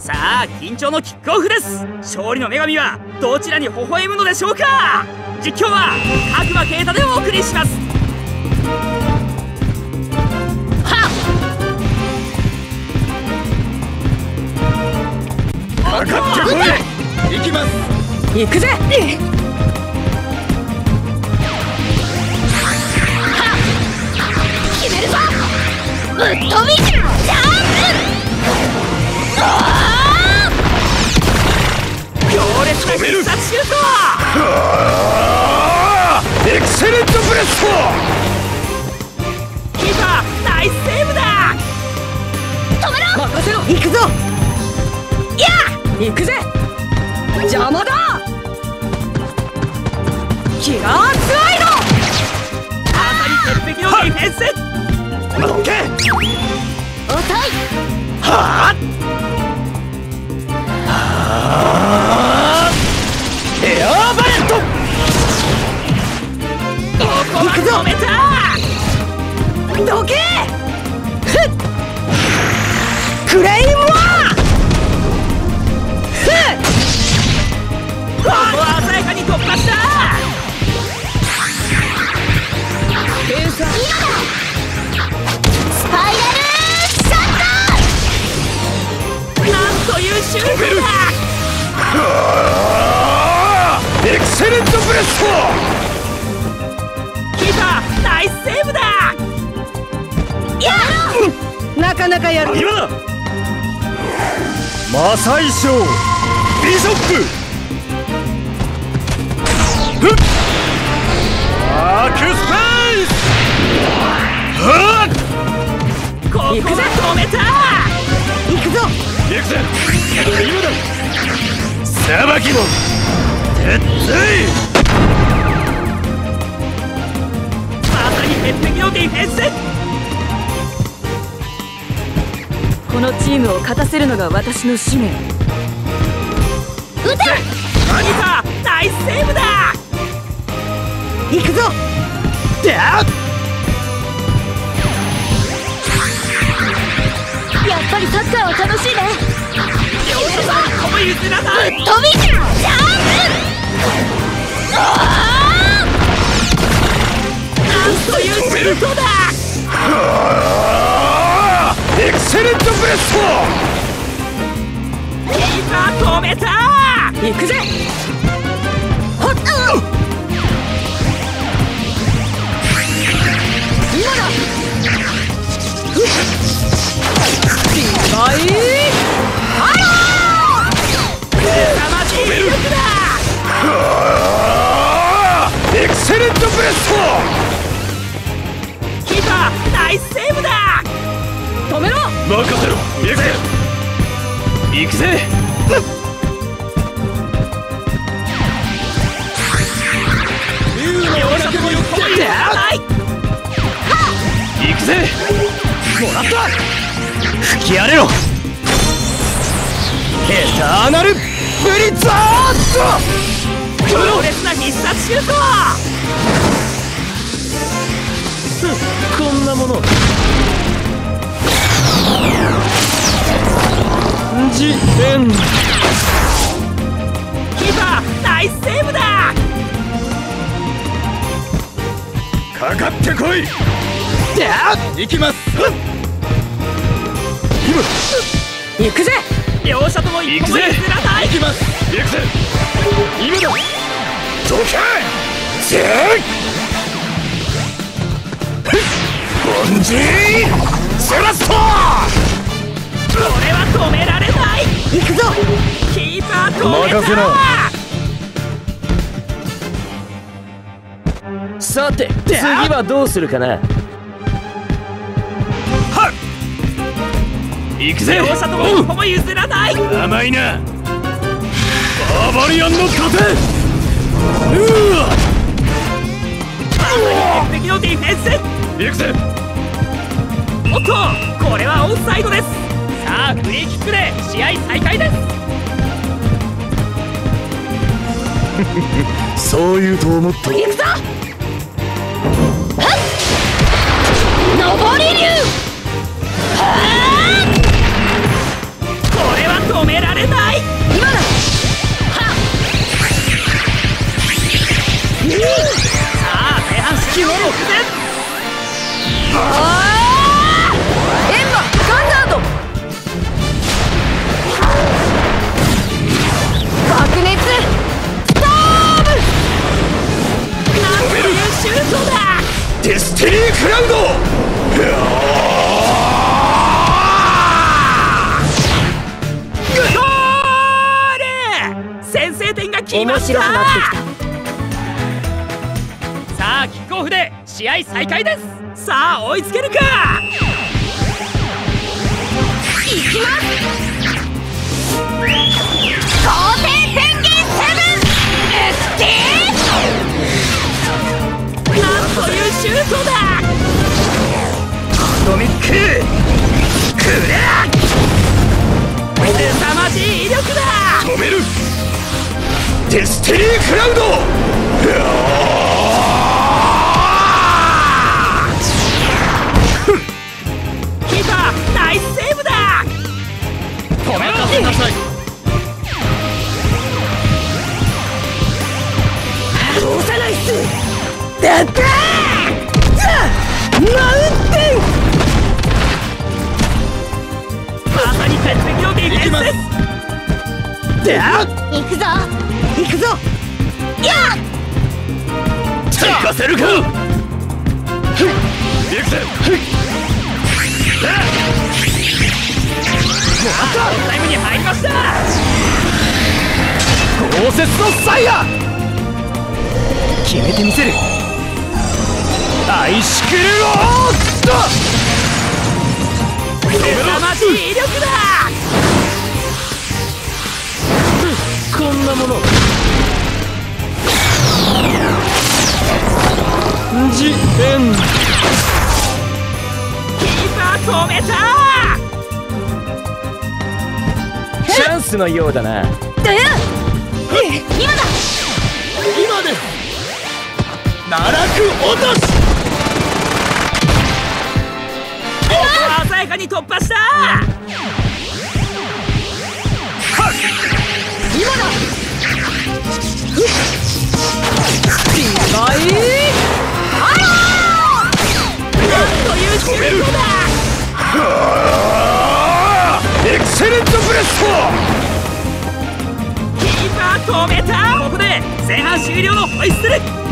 さあ緊張のキックオフです。勝利の女神はどちらに微笑むのでしょうか。実況は角間啓太でお送りします。はっ、かかってこい。行きます。行くぜ。決めるぞ。ぶっ飛びジャンプ。強烈な必殺シュート。エクセレントブレスト。キーパーナイスセーブだ。止めろ。任せろ。行くぞ。いや行くぜ。邪魔だ。キラースワイド。まさに鉄壁のディフェンス。オッケー。おたい。はあ。エアーバレット。ここは止めた。どけ。クレイモア。ここは鮮やかに突破した。スパイラルシャット。なんというシュートだ。エクセレントブレスト。キーパーナイスセーブだ。やなかなかやる。今だ。マサイショービショップ。アークスペース。ここは止めた。行くぞ。行くぜ。今だ。さばきも鉄槌。まさに鉄壁のディフェンス。 このチームを勝たせるのが私の使命。 撃て。アニタナイスセーブだ。行くぞ。 やっぱりサッカーは楽しいね。 譲らない。 ぶっ飛びジャンプ。 なんというシュートだ。エクセレントブレスト。キーパー止めた。 行くぜ。ほっ。今だ。リバイハロー。 凄まじい威力だ。エクセレントブレスト。キーパーナイスセーブだ。 止めろ。 任せろ。行くぜ。行くぜ。行くぜ。もらった。吹き荒れろ。エターナルブリザード。強烈な必殺シュート。こんなもの。ジエン。キーパーナイスセーブだ。かかってこい。行きます。 行くぜ。 両者とも一歩も譲らない。行きます。行くぜ。今だ。どけ。せい。ボンジーセラスト。これは止められない。 行くぞ。 キーパー止めた。 さて次はどうするかな。 行くぜ。両者とも一歩も譲らない。甘いな。バーバリアンの盾。鉄壁のディフェンス。行くぜ。おっとこれはオフサイドです。さあフリーキックで試合再開です。 そう言うと思った。 行くぞ。上り竜。 これは止めら面白くなってきた。 さあキックオフで試合再開です。さあ追いつけるか。 いきます。皇帝宣言7ステーなんというシュートだ。アトミッククレア。凄まじい威力だ。止める。デスティニークラウド。キーパーナイスセーブだ。止めろ。なさい。 通さないっす。だったー。マウンテン。 まさに鉄壁のディフェンスです。 行くぞ行くぞ。 やっ行かせるか。行くぜ。タイムに入りました。豪雪のサイヤ決めてみせる。アイシクルロード。凄まじい威力だ。 こんなものジエン。 キーパー止めた。 チャンスのようだな。 だよ今だ。 今です。奈落落とし。鮮やかに突破した。 今だ。 なんというシュートだ。エクセレントブレスト。キーパー止めた。ここで前半終了のホイッスル。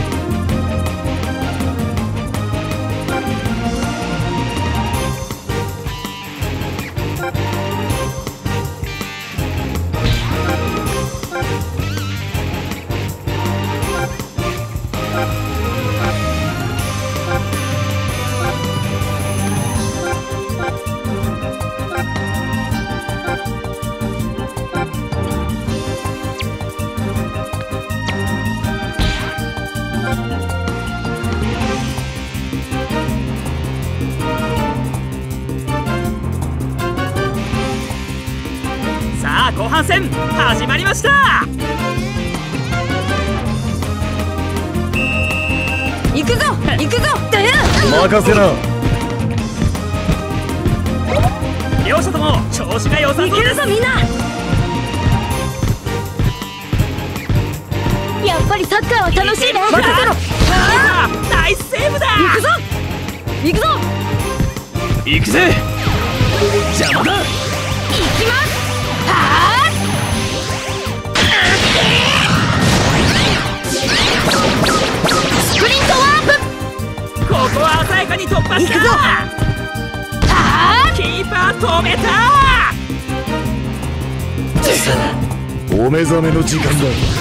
さあ後半戦始まりました。 行くぞ行くぞ。だよ。 任せな。 両者とも調子が良さそうです。 行けるぞみんな。 やっぱりサッカーは楽しいね。 任せろ。 ナイスセーブだ。 行くぞ行くぞ。 行くぜ。邪魔だ。 行きますはスプリントワープ。 ここは鮮やかに突破した。キーパー止めた。 お目覚めの時間だ。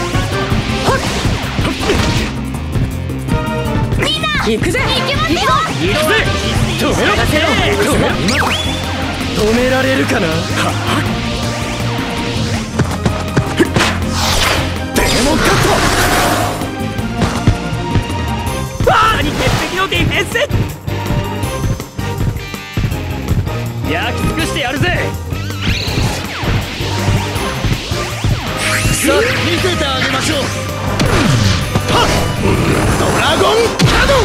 みんな行くぜ行きますよ。 行くぜ。止めろ。 止められるかな。 デーモンカット。さらに鉄壁のディフェンス。焼き尽くしてやるぜ。 さあ見せてあげましょう。 ドラゴンカドン。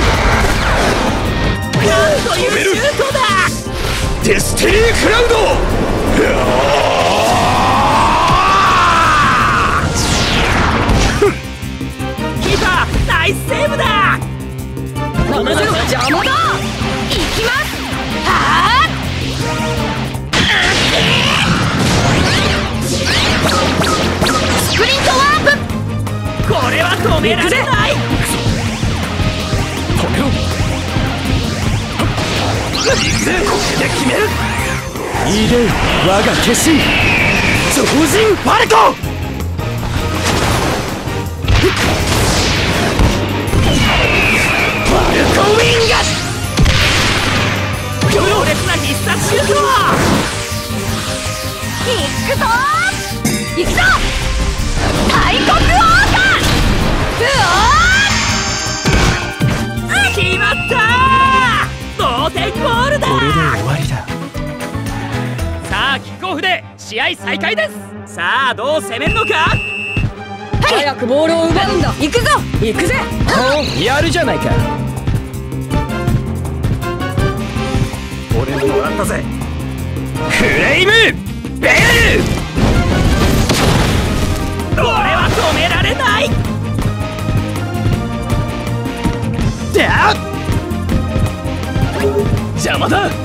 なんというシュートだ。デスティニークラウド。キーパーナイスセーブだ。 邪魔だ。 行きますはスプリントワープ。 これは止められない。止めろ。行くぜ。これで決める。 いで我が化身超人ファルコン。 バルコウィンガ強烈な必殺シュート。 行くぞ行くぞ大国王冠。 決まったー。同点ゴールだ。 これで終わりだ。 さあキックオフで試合再開です。さあどう攻めるのか。 早くボールを奪うんだ。行くぞ行くぜ。 やるじゃないか。 俺ももらったぜ。フレイムベル。俺は止められない。邪魔だ。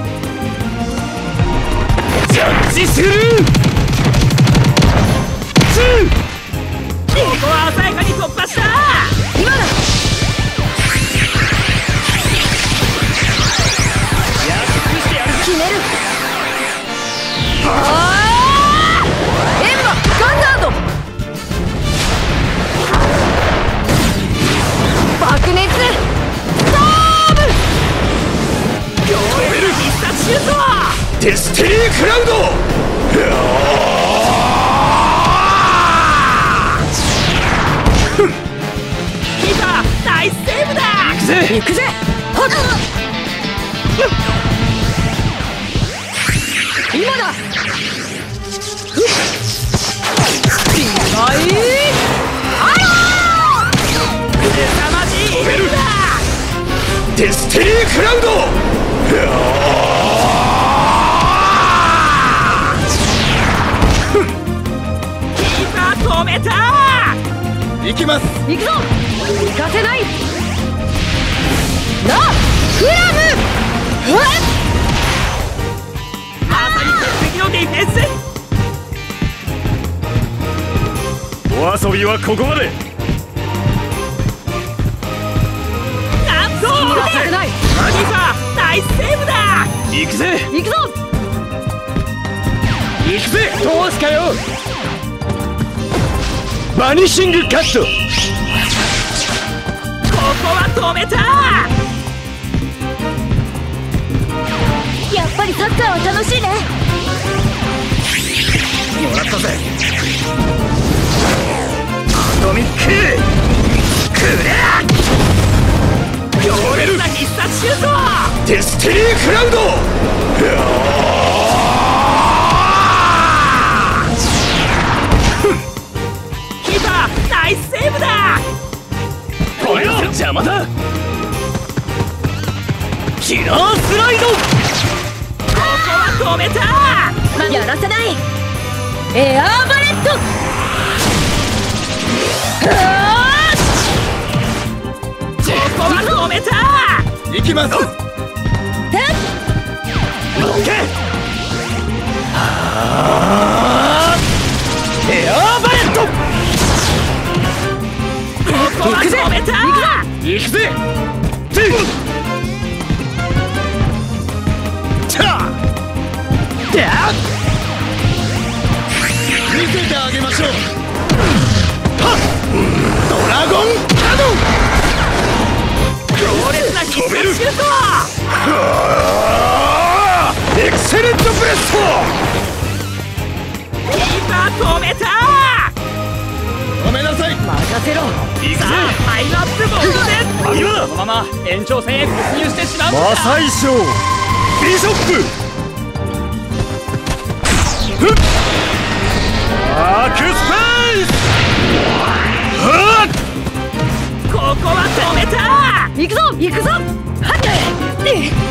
ジャッジする。ここは鮮やかに突破した。 今だ。決める。エンマガンダード。爆熱ストーム。 強烈な必殺シュート。 デスティニークラウド。 キーパーナイスセーブだ。 行くぜ行くぜ。はっ。今だ。 凄まじい威力だ。 デスティニークラウド。 キーパー止めた。 行きます。 行くぞ。行かせない。なクラム。 まさに鉄壁のディフェンス。 お遊びはここまで。 なんと逃がさせない。 キーパーナイスセーブだ。 行くぜ行くぞ。 行くぜ。通すかよ。バニシングカット。 ここは止めた。 やっぱりサッカーは楽しいね。 もらったぜ。アトミッククレア。強烈な必殺シュート。 デスティニークラウド。 キーパーナイスセーブだ。 止めろ。邪魔だ。キラースライド。 ここは止めた。 やらせない。エアーバレット。 ここは止めた。 行きます。 オッケー。 エアーバレット。 ここは止めた。 行くぜ。見せてあげましょう。ドラゴンカノン。 強烈な必殺シュート。 エクセレントブレスト。 キーパー止めた。 ごめんなさい。 任せろ。 行くぜ。 さあタイムアップ目前。 今このまま延長戦へ突入してしまうのマか。 サイショービショップ。アークスペース。 ここは止めた。 行くぞ行くぞ。はっ。行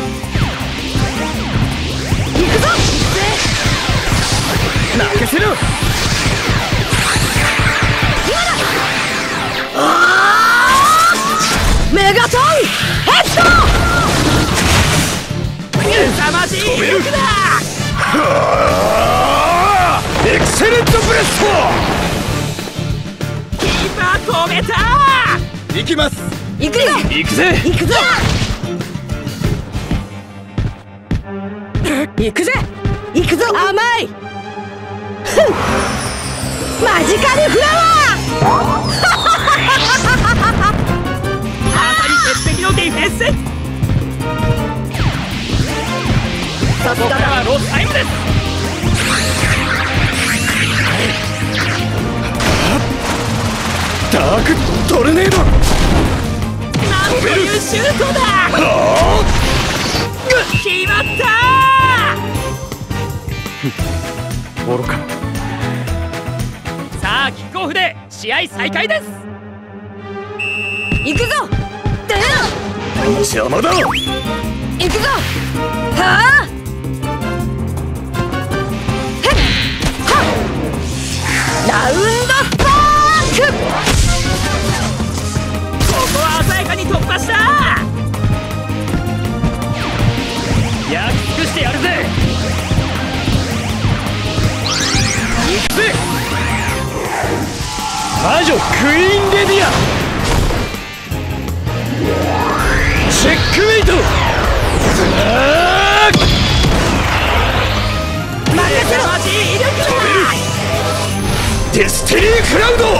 くぞ。 泣かせろ。 メガトンヘッド。 凄まじい威力だ。 エクセレントブレスキーパー止めた。 ト。行きます。 行くぞ行くぜ。 行くぞ。行くぜ行くぞ。甘い。マジカルフラワー。 のディフェンス。ここからはロスタイムです。 ダークトルネード。 なんというシュートだ。決まったー。愚か。 さあキックオフで試合再開です。 行くぞ。 邪魔だ。 行くぞ。はあ。ラウンドスパーク。 ここは鮮やかに突破した。焼き尽くしてやるぜ。行くぜ。 魔女クイーンレディア。チェックメイト。 任せろ。マジ威力だ。 デスティニークラウド。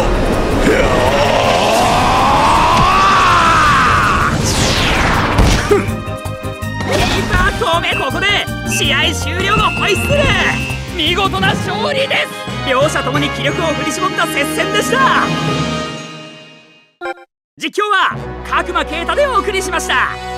キーパー止め。ここで試合終了のホイッスル。見事な勝利です。両者ともに気力を振り絞った接戦でした。実況は角間啓太でお送りしました。